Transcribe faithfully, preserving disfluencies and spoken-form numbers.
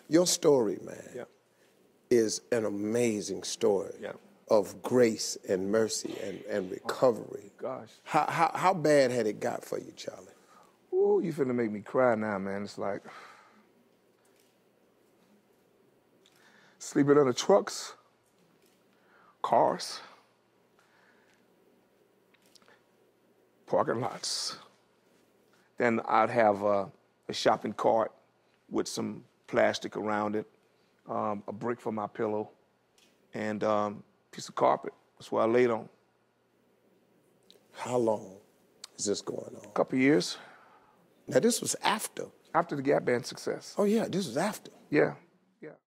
Your story, man, Yeah. is an amazing story Yeah. of grace and mercy and, and recovery. Oh, gosh. How, how, how bad had it got for you, Charlie? Ooh, you finna make me cry now, man. It's like sleeping under trucks, cars, parking lots. Then I'd have a, a shopping cart with some plastic around it, um, a brick for my pillow, and um, a piece of carpet. That's what I laid on. How long is this going on? A couple years. Now, this was after. After the Gap Band success. Oh, yeah, this was after. Yeah.